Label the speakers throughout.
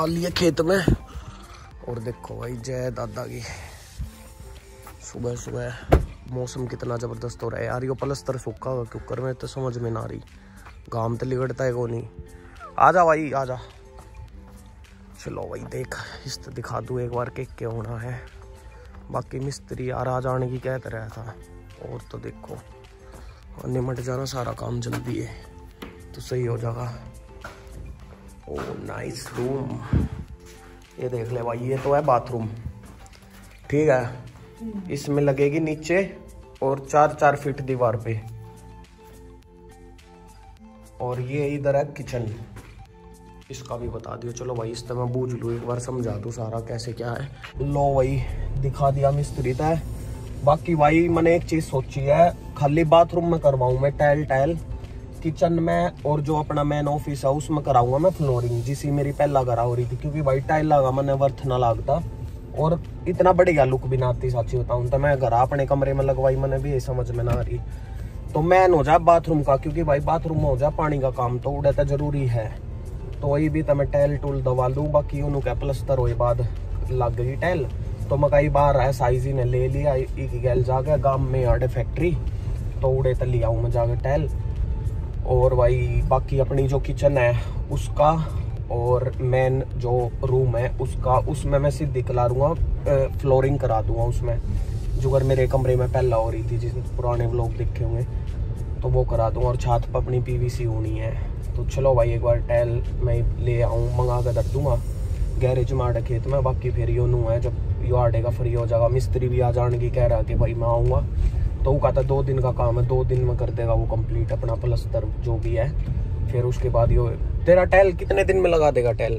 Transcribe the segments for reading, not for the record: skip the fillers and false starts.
Speaker 1: आ लिए खेत में। और देखो भाई जय दादा की, सुबह सुबह मौसम कितना जबरदस्त हो रहा है यार। ये प्लस्तर सूखा हुआ कुकर में तो समझ में ना आ रही, गाम तो लिगड़ता है को नहीं। आजा भाई आजा, चलो भाई देख इस दिखा दूँ एक बार के क्या होना है। बाकी मिस्त्री यार आ जाने की कहते रहा था। और तो देखो निमट जाना सारा काम जल्दी है तो सही हो जाएगा। ओ नाइस रूम, ये देख ले भाई, ये तो है बाथरूम, ठीक है। इसमें लगेगी नीचे और 4-4 फीट दीवार पे। और ये इधर है किचन, इसका भी बता दियो। चलो भाई इस तरह मैं बूझ लूँ, एक बार समझा दूँ सारा कैसे क्या है। लो भाई दिखा दिया मिस्त्री था। बाकी भाई मैंने एक चीज सोची है, खाली बाथरूम में करवाऊँ मैं टाइल, किचन में और जो अपना मेन ऑफिस है उसमें कराऊंगा मैं फ्लोरिंग, जिसी मेरी पहला करा हो रही थी। क्योंकि भाई टाइल लगा मैंने वर्थ ना लागता और इतना बढ़िया लुक भी ना आती, साची बताऊँ तो। मैं घर अपने कमरे में लगवाई, मैंने भी ये समझ में ना आ रही। तो मैन हो जाए बाथरूम का, क्योंकि भाई बाथरूम में हो जाए पानी का काम तो उड़ता जरूरी है। तो वही भी तो मैं टाइल टूल दबा लूँ। बाकी उन्होंने क्या प्लस्तर हो बाद लग गई टाइल। तो मैं कई बार है साइजी ने ले लिया, एक गैल जाके गांव में आड़े फैक्ट्री, तो उड़े तो लिया हूँ मैं जाके टाइल। और भाई बाकी अपनी जो किचन है उसका और मेन जो रूम है उसका, उसमें मैं सीधी करा दूंगा, फ्लोरिंग करा दूंगा उसमें, जो अगर मेरे कमरे में पहला हो रही थी जिसमें पुराने व्लॉग देखे होंगे, तो वो करा दूंगा। और छत पर अपनी पीवीसी होनी है। तो चलो भाई एक बार टाइल मैं ले आऊँ, मंगा कर रख दूंगा गैरेज में आड़े खेत में। बाकी फिर यो नू है, जब यो आड़े का फ्री हो जाएगा, मिस्त्री भी आ जाने की कह रहा कि भाई मैं आऊँगा, तो वो कहता 2 दिन का काम है, 2 दिन में कर देगा वो कंप्लीट अपना प्लस्तर जो भी है। फिर उसके बाद यो तेरा टाइल कितने दिन में लगा देगा टाइल?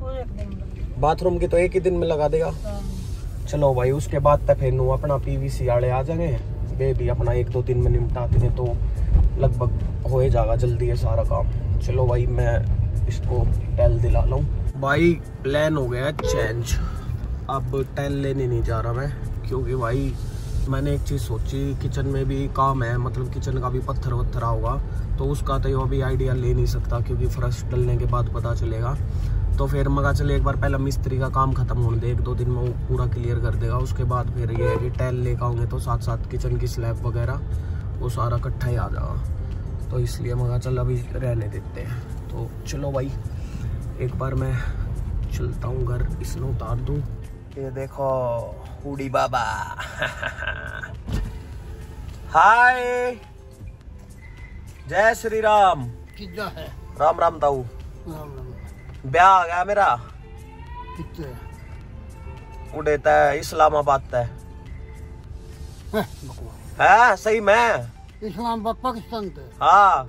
Speaker 1: बाथरूम की तो 1 ही दिन में लगा देगा। चलो भाई उसके बाद तक फिर अपना पीवीसी आड़े आ जाएंगे, वे भी अपना 1-2 दिन में निपटाते हैं, तो लगभग हो जाएगा जल्दी है सारा काम। चलो भाई मैं इसको टाइल दिला लूँ। भाई प्लान हो गया चेंज, अब टाइल लेने नहीं जा रहा मैं, क्योंकि भाई मैंने एक चीज़ सोची, किचन में भी काम है, मतलब किचन का भी पत्थर वत्थर होगा, तो उसका तो अभी आइडिया ले नहीं सकता क्योंकि फर्श डलने के बाद पता चलेगा। तो फिर मगा चले एक बार पहले मिस्त्री का काम खत्म होने दे, 1-2 दिन में वो पूरा क्लियर कर देगा। उसके बाद फिर ये है कि टाइल लेकर आऊँगे तो साथ साथ किचन की स्लैब वगैरह वो सारा इकट्ठा ही आ जाएगा। तो इसलिए मगा चल अभी रहने देते हैं। तो चलो भाई एक बार मैं चलता हूँ घर, इसमें उतार दूँ। ये देखो हुडी बाबा हाय जय श्री राम।
Speaker 2: कितना है?
Speaker 1: राम राम ताऊ,
Speaker 2: राम राम।
Speaker 1: ब्याह आ गया मेरा।
Speaker 2: कितने?
Speaker 1: उड़ेता है इस्लामाबाद तय है, सही में
Speaker 2: इस्लामाबाद पाकिस्तान पे?
Speaker 1: हाँ।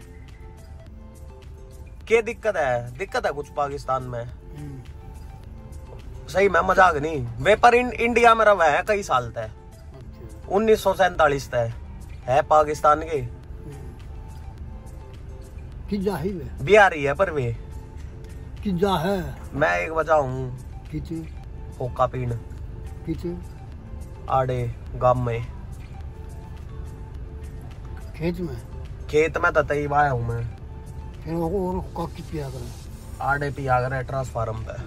Speaker 1: क्या दिक्कत है? दिक्कत है कुछ पाकिस्तान में? सही में मजाक नहीं। वे पर इंडिया में रहा है कई साल तक, 1947 तक है पाकिस्तान के।
Speaker 2: किजा ही वे
Speaker 1: बिहारी है पर वे
Speaker 2: किजा है।
Speaker 1: मैं एक बजा हूँ
Speaker 2: किचे
Speaker 1: होका पीण
Speaker 2: किचे
Speaker 1: आड़े गांव में, खेत में तो तई आया हूँ मैं।
Speaker 2: फिर और काकी पिया करे
Speaker 1: आड़े पिया करे ट्रांसफार्म पे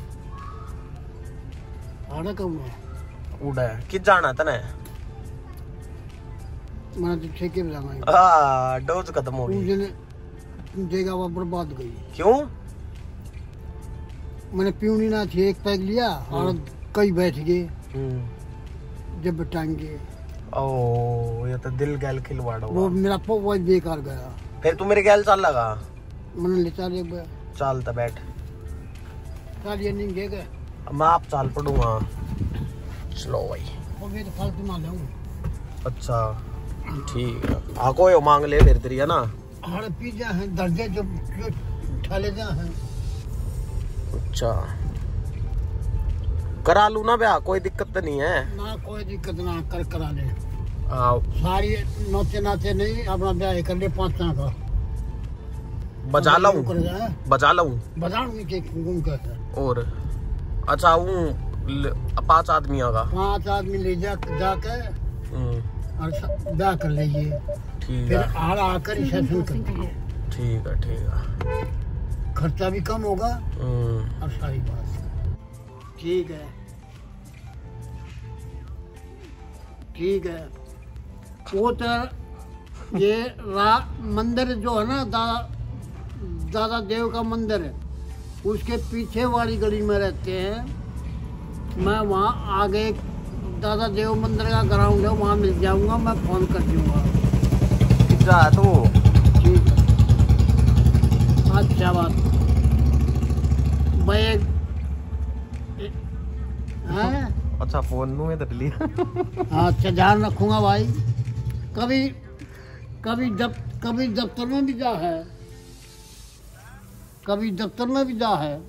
Speaker 2: आड़ा कब में
Speaker 1: उड़े कि जाना तने?
Speaker 2: मैं तो ठेके पे जाना।
Speaker 1: हाँ डोज खत्म हो गई।
Speaker 2: जगह वो बर्बाद गई।
Speaker 1: क्यों?
Speaker 2: मैंने पीऊनी ना थी, एक पैक लिया और कई बैठ गए जब बटाएंगे।
Speaker 1: ओ ये तो दिल गैल खिलवाड़ हुआ।
Speaker 2: वो मेरा वो बेकार गया।
Speaker 1: फिर तू मेरे गैल चल लगा?
Speaker 2: मैंने ले चल
Speaker 1: चल तो बैठ
Speaker 2: चल, ये नहीं गए
Speaker 1: मैं आप चाल पड़ूंगा। चलो भाई
Speaker 2: वो भी तो फालतू ना ले।
Speaker 1: अच्छा ठीक है, आको यो मांग ले फिर तेरी है ना।
Speaker 2: हमारे पिज्जा है दर्जे जो ठाले जा है।
Speaker 1: अच्छा करा लू ना ब्याह, कोई दिक्कत तो नहीं है
Speaker 2: ना? कोई दिक्कत ना, करा ले।
Speaker 1: आओ
Speaker 2: सारी नोचे नाचे नहीं, अपना ब्याह कर ले 5 का
Speaker 1: बजा लाऊं? बजा लाऊं?
Speaker 2: बजाऊंगी के घूम कर।
Speaker 1: और अच्छा हूँ 5 आदमी का
Speaker 2: 5 आदमी ले जाके और ब्याह कर लीजिए।
Speaker 1: ठीक
Speaker 2: फिर
Speaker 1: है
Speaker 2: आकर रिसेप्शन कर दीजिए।
Speaker 1: ठीक है
Speaker 2: खर्चा भी कम होगा और सारी बात। ठीक है, ठीक है। वो तो ये मंदिर जो है ना, दादा देव का मंदिर है, उसके पीछे वाली गली में रहते हैं। मैं वहाँ आगे दादा देव मंदिर का ग्राउंड है, वहाँ मिल जाऊंगा, मैं फोन कर दूंगा।
Speaker 1: तो
Speaker 2: ठीक है, अच्छा बात भाई। हैं?
Speaker 1: अच्छा फोन में तो लिया।
Speaker 2: अच्छा ध्यान रखूंगा भाई। कभी दफ्तर में भी जा है, कभी दफ्तर में भी जा है,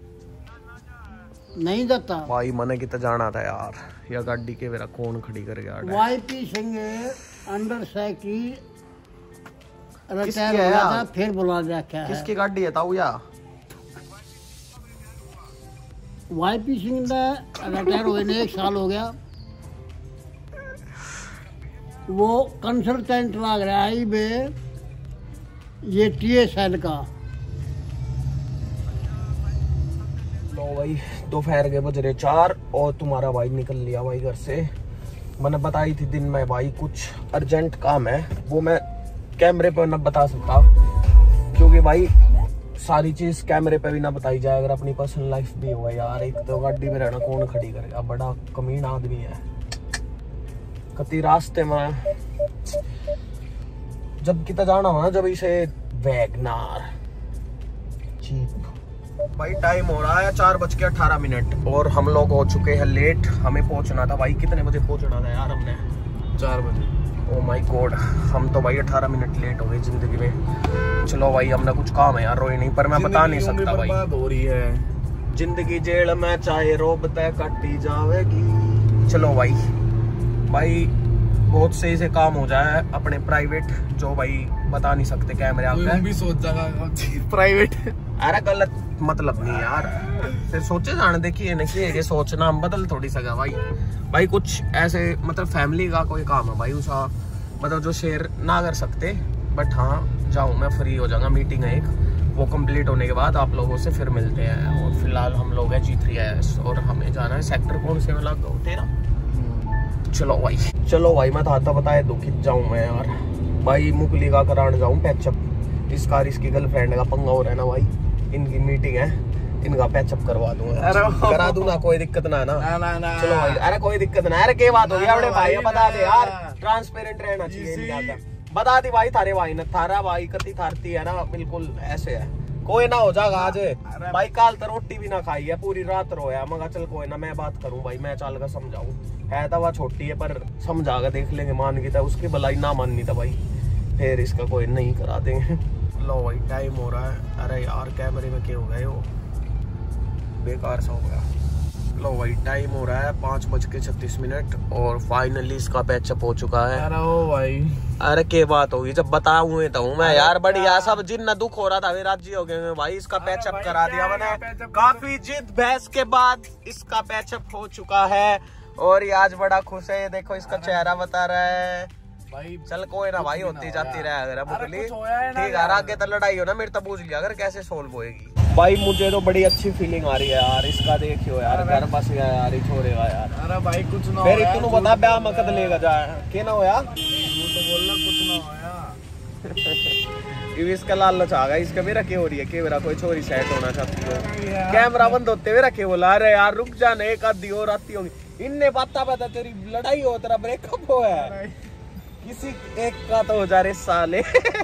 Speaker 2: नहीं जाता
Speaker 1: भाई। मने कितना जाना था यार, या गाड़ी के मेरा कौन खड़ी कर गया।
Speaker 2: YP Singh under cycle retire हो गया था, फिर बुला दिया। क्या
Speaker 1: किसकी गाड़ी है ताऊ या?
Speaker 2: YP सिंह रिटायर हुए ने 1 साल हो गया। वो कंसल्टेंट लग रहा है बे, ये TSL का।
Speaker 1: लो भाई, दोपहर के बज रहे 4 और तुम्हारा भाई निकल लिया भाई घर से। मैंने बताई थी दिन में भाई कुछ अर्जेंट काम है, वो मैं कैमरे पे न बता सकता, क्योंकि भाई सारी चीज कैमरे पे भी ना बताई जाए अगर अपनी पर्सनल लाइफ भी हो यार। एक तो गाड़ी में रहना कौन खड़ी करेगा, बड़ा कमीन आदमी है। कति रास्ते में जब कितना जाना हो ना, जब इसे वैगनार जीप। भाई टाइम हो रहा है 4:18 और हम लोग हो चुके हैं लेट। हमें पहुंचना था भाई, कितने बजे पहुंचना था यार हमने?
Speaker 3: 4 बजे।
Speaker 1: ओ माय गॉड, हम तो भाई 18 मिनट लेट हो गए जिंदगी में। चलो भाई, हमने कुछ काम है यार, रोई नहीं, पर मैं बता नहीं सकता भाई।
Speaker 3: हो रही है
Speaker 1: जिंदगी जेल में, चाहे रोब तय कटी जावेगी। चलो भाई, भाई बहुत सही से काम हो जाए अपने प्राइवेट, जो भाई बता नहीं सकते कैमरे आगे।
Speaker 3: भी सोच जाएगा प्राइवेट।
Speaker 1: अरे गलत मतलब नहीं यार, फिर सोचे जाने देखिए नहीं, ये सोचना हम बदल थोड़ी सका भाई। भाई कुछ ऐसे मतलब फैमिली का कोई काम है भाई, उसका मतलब जो शेयर ना कर सकते, बट हाँ जाऊँ मैं, फ्री हो जाऊंगा। मीटिंग है एक, वो कंप्लीट होने के बाद आप लोगों से फिर मिलते हैं। और फिलहाल हम लोग हैं G3S और हमें जाना है सेक्टर कौन से वाला? 13। चलो भाई मैं था बताए दो कि जाऊँ मैं यार। भाई मुकली का कराने जाऊँ पैचअप, इसका इसकी गर्लफ्रेंड का पंगा हो रहा है ना भाई, इनकी मीटिंग है, इनका पैचअप करवा दूंगा। करा दूंगा, कोई दिक्कत ना है ना। चलो भाई, अरे कोई दिक्कत ना। अरे क्या बात होगी अपने भाई, बता दे यार, ट्रांसपेरेंट रहना चाहिए। बता दी भाई, थारे भाई ने थारा भाई कति थारती है ना, बिल्कुल ऐसे है। कोई ना हो जाएगा आज भाई, काल तो रोटी भी ना खाई है, पूरी रात रोया। मगर चल कोई ना, मैं बात करूं भाई, मैं चाल का समझाऊं। है तो वह छोटी है पर समझाकर देख लेंगे, मान की था उसकी भलाई ना माननी था भाई, फिर इसका कोई नहीं करा देंगे। लो भाई टाइम हो रहा है। अरे यार कैमरे में क्या हो गया, वो बेकार सा हो गया। लो भाई टाइम हो रहा है 5:36 और फाइनली इसका पैचअप हो चुका है।
Speaker 3: अरे ओ भाई,
Speaker 1: अरे क्या बात होगी, जब बताऊँ तो हूँ मैं यार, बढ़िया सब जिन दुख हो रहा था वे राजी हो गए भाई। इसका पैचअप करा दिया मैंने, काफी जिद बहस के बाद इसका पैचअप हो चुका है और ये आज बड़ा खुश है। देखो इसका चेहरा बता रहा है
Speaker 3: भाई।
Speaker 1: चल कोई ना भाई, होती जाती रहे अगर मुकली, ठीक है। आगे तो लड़ाई हो ना मेरे, तो पूछ लिया अगर कैसे सोल्व होएगी। भाई मुझे तो बड़ी अच्छी फीलिंग आ रही है यार, इसका देखियो यार, घर बस गया यार, छोड़ेगा यार।
Speaker 3: अरे भाई कुछ ना
Speaker 1: फिर तू बता ब्याह में कद लेगा जाए, क्या ना होया?
Speaker 3: वो तो बोलना कुछ ना होया।
Speaker 1: इसका लालच आ गया, इसका मेरा क्या हो रही है, क्या मेरा कोई छोरी सेट होना चाहती हो? कैमरा बंद होते हुए रखे बोला, अरे यार रुक जाने, एक आधी और आती होगी। इनने पता तेरी लड़ाई हो, तेरा ब्रेकअप हो है, किसी एक का तो हो जा रहे साले।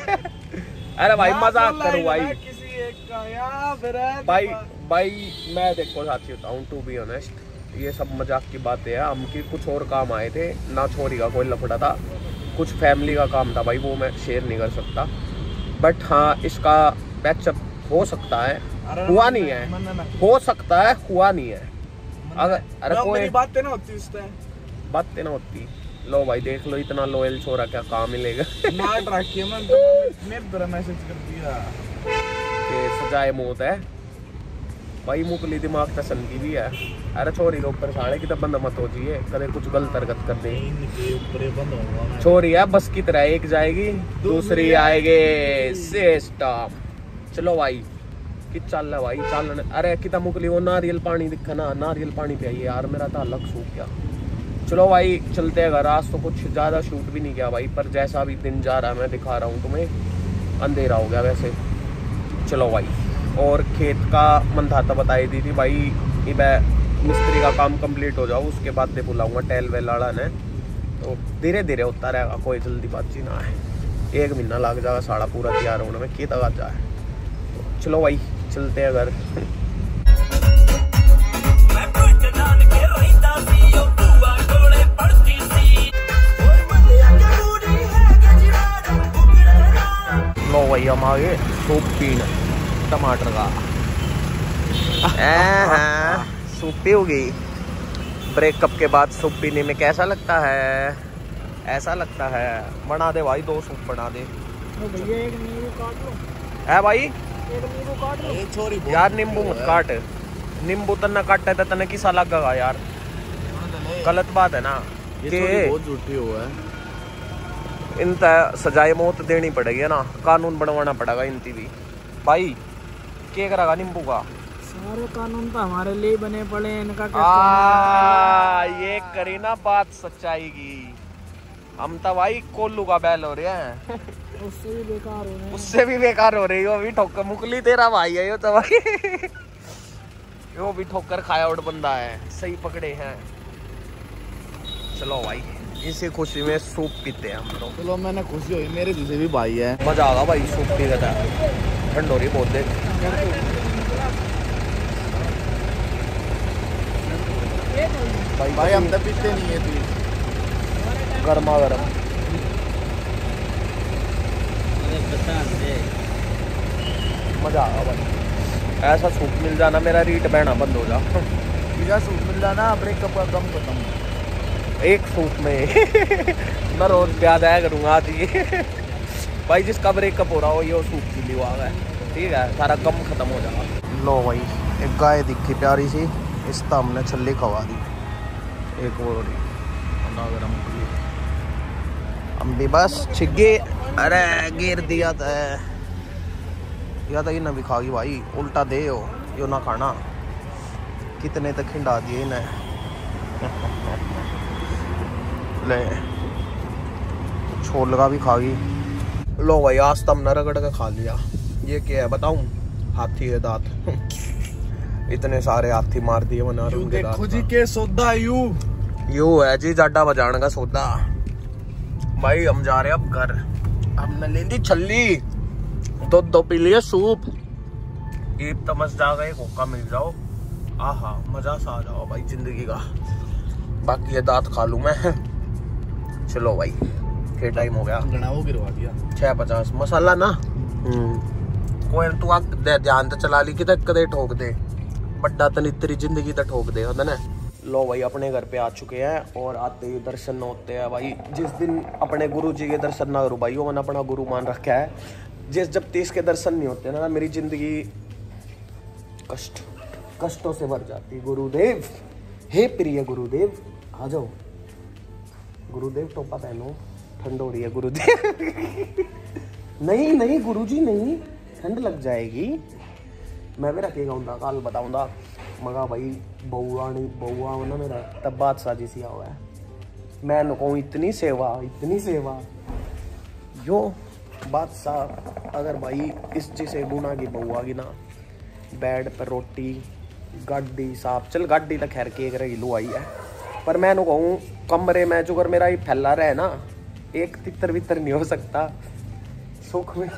Speaker 1: अरे भाई मजाक करो भाई,
Speaker 3: किसी एक का यार।
Speaker 1: भाई मैं देखो साथी होता हूँ, टू बी ऑनेस्ट, ये सब मजाक की बातें हैं। हम की कुछ और काम आए थे ना, छोरी का कोई लफड़ा था, कुछ फैमिली का काम था भाई, वो मैं शेयर नहीं कर सकता। बट हाँ इसका पैचअप हो सकता है, हुआ नहीं है, हो सकता है हुआ नहीं है। अगर अरे कोई
Speaker 3: बातें ना होती,
Speaker 1: बातें ना होती। लो भाई देख लो, इतना लॉयल छोरा क्या काम मिलेगा।
Speaker 3: मैसेज कर दिया
Speaker 1: कि सजाए मौत है भाई, मुकली दिमाग तो सन की भी है। अरे छोरी लोग परेशान है कि तब बंद मत हो जाइए, कदे कुछ गलत हरकत कर दे। छोरी है बस की तरह, एक जाएगी दूसरी आएगी, सिस्टम। चलो भाई कि चल रहा भाई चल। अरे कितना मुकली वो नारियल पानी दिखा ना, नारियल पानी पियाइए यार, मेरा तो अलग सूख गया। चलो भाई चलते हैं घर। आज तो कुछ ज़्यादा शूट भी नहीं किया भाई, पर जैसा भी दिन जा रहा है मैं दिखा रहा हूँ तुम्हें। अंधेरा हो गया वैसे। चलो भाई, और खेत का मंदाता बताई दी थी भाई, ये मिस्त्री का काम कंप्लीट हो जाओ उसके बाद दे बुलाऊंगा टेल वेल लाड़ा ने, तो धीरे धीरे होता रहेगा, कोई जल्दीबाजी ना है। 1 महीना लग जाएगा साड़ा पूरा तैयार होने में, खेत आगा जाए। तो चलो भाई चलते हैं घर। लो भाई हम आगे सूप पीने टमाटर का। सूप पी होगी। ब्रेकअप के बाद सूप पीने में कैसा लगता है? ऐसा लगता है। बना दे भाई 2 सूप बना दे।
Speaker 2: भैया एक नींबू काट लो।
Speaker 1: है भाई
Speaker 2: एक नींबू काट लो।
Speaker 1: यार नींबू मत काट, नींबू तना काटे तो तने किसा लगेगा यार, गलत बात है ना।
Speaker 3: ये बहुत झूठी हुआ है।
Speaker 1: इन सजाए मौत देनी पड़ेगी ना, कानून बनवाना पड़ेगा इनकी भी। भाई क्या करेगा नींबू का?
Speaker 2: सारे कानून तो हमारे लिए बने पड़े, इनका
Speaker 1: ये करी ना बात सच्चाई की। हम तो भाई कोल्लू का बैल हो रहे हैं।
Speaker 2: उससे भी बेकार हो रहे हैं।
Speaker 1: उससे भी बेकार हो रही हो। अभी ठोकर मुकली तेरा भाई है यो तो भाई। यो भी ठोकर खाया उड़ बंदा है, सही पकड़े हैं। चलो भाई इसी खुशी में सूप पीते हैं हम लोग।
Speaker 3: चलो मैंने खुशी हुई, मेरे दूसरे भी भाई है।
Speaker 1: मजा आगा भाई सूप पी था। ठंड हो रही बहुत देर।
Speaker 3: भाई हम तो पीते नहीं है तू।
Speaker 1: गर्मा गर्म मजा आगा भाई। ऐसा सूप मिल जाना मेरा रीट बहना बंद हो जा।
Speaker 3: सूप मिल जाना ब्रेकअप का कम खत्म।
Speaker 1: एक सूप में मैं रोज प्याज आया करूँगा आज ये। भाई जिसका ब्रेकअप हो रहा हो ये सूप पी लिया है, ठीक है, सारा गम खत्म हो जाएगा। लो भाई एक गाय दिखी प्यारी सी, इस तो हमने छल्ली खवा दी। एक और हम भी बस छिगे। अरे गिर दिया था या तो इन्हें भी खागी भाई, उल्टा दे यो ना खाना। कितने तक खिंडा दिए इन्हें। ले छोल का भी खागी। लो भाई आज तो हमने रगड़ के खा लिया। ये क्या है बताऊं? हाथी के दांत। इतने सारे हाथी मार दिए बना
Speaker 3: देखो जी के सौदा
Speaker 1: यू है जी जाडा बजाने का सौदा। भाई हम जा रहे हैं अब घर। हमने ले ली छल्ली, दो पी लिए सूप। ईद तमस जाएगा, एक होका मिल जाओ, आहा मजा सा आ जाओ भाई जिंदगी का। बाकी ये दांत खा लूं मैं। चलो भाई ये टाइम हो गया।
Speaker 3: वो गिरवा दिया
Speaker 1: 6:50 मसाला ना। कोई तू ध्यान तो चला ली कि कदे ठोक दे बड्डा तनी तेरी जिंदगी तो ठोक दे होता ना। लो भाई अपने घर पे आ चुके हैं और आते ही दर्शन होते हैं भाई। जिस दिन अपने गुरु जी के दर्शन ना करूँ भाई वो मैंने अपना गुरु मान रखा है। जब तीस के दर्शन नहीं होते ना मेरी जिंदगी कष्टों से भर जाती। गुरुदेव, हे प्रिय गुरुदेव आ जाओ। गुरुदेव टोपा पहनो, ठंड हो रही है गुरुदेव। नहीं गुरुजी नहीं, ठंड लग जाएगी। मैं भी रखेगा हूँ कल बताऊंगा मगा भाई बउआ ना मेरा तब बादशाह जी सी हुआ है। मैं कहूँ इतनी सेवा जो बादशाह अगर भाई इस जिसे गुना की बउआ की ना, बेड पर रोटी गाड़ी साफ चल गाड़ी तो खैर के घरेलू आई है, पर मैं कहूँ कमरे में जो अगर मेरा ये फैला रहे ना एक तितर बितर नहीं हो सकता। सुख में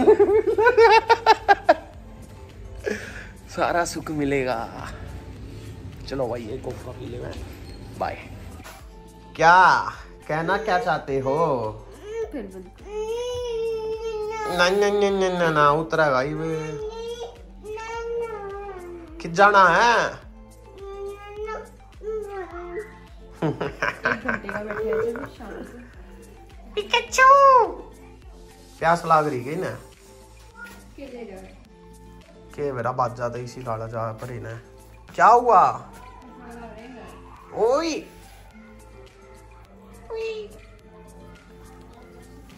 Speaker 1: सारा सुख मिलेगा। चलो भाई एक कोका पी ले मैं। बाय। क्या कहना क्या चाहते हो? ना उतरा भाई वे किस जाना है? पिकाचू प्यास लाग रही गई ना के मेरा बात ज्यादा इसी लाला जा पर ना। क्या हुआ? ओई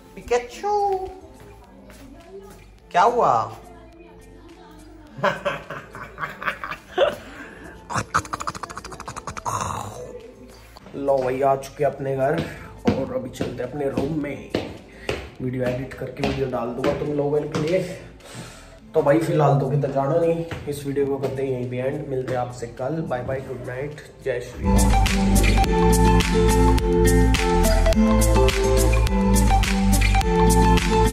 Speaker 1: पिकाचू क्या हुआ? लो वही आ चुके अपने घर और अभी चलते अपने रूम में। वीडियो एडिट करके वीडियो डाल दूंगा तुम लोगों के लिए। तो भाई फिलहाल तो कितना जाना नहीं, इस वीडियो को करते हैं यहीं पे एंड। मिलते हैं आपसे कल। बाय बाय, गुड नाइट, जय श्री राम।